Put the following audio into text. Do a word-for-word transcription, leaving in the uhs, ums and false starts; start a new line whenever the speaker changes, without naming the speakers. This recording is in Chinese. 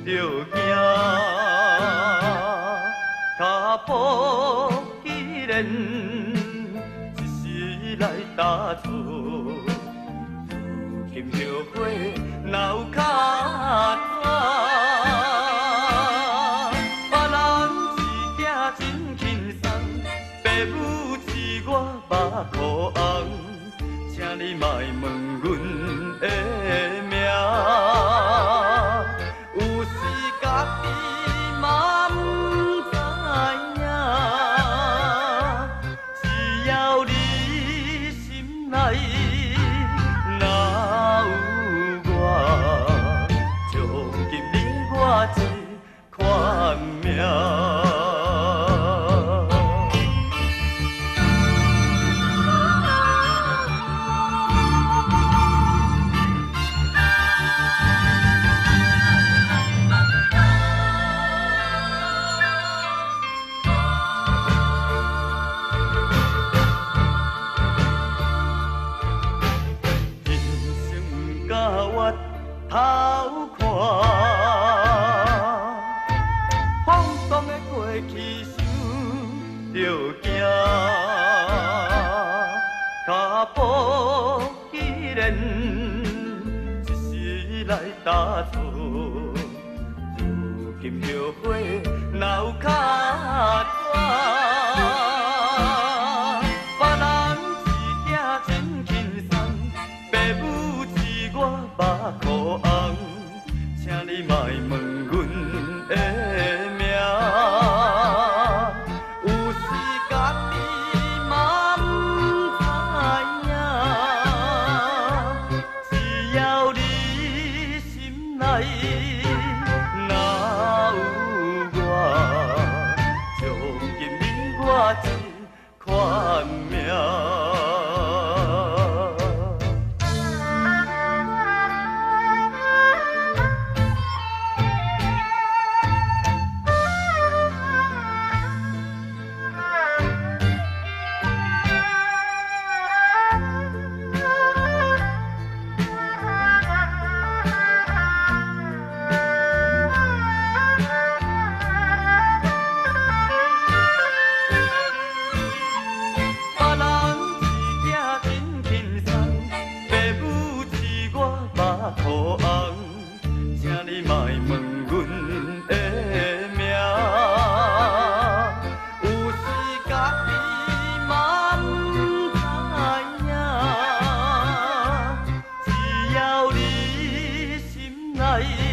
着行，脚步既然一时来打错，如今后悔哪有较早？别人一行真轻松，爸母饲我目苦红，请你莫问阮的名。 头看，放荡的过去想着惊，脚步既然一时来打错，如今后悔哪有较早？别人一行真轻松，爸母饲我目苦红。 请你莫问阮的名，有时家己嘛不知影，只要你心内若有我，从今你我一款命。 苦红，请你莫问阮的名，有时家己嘛不知影，只要你心内。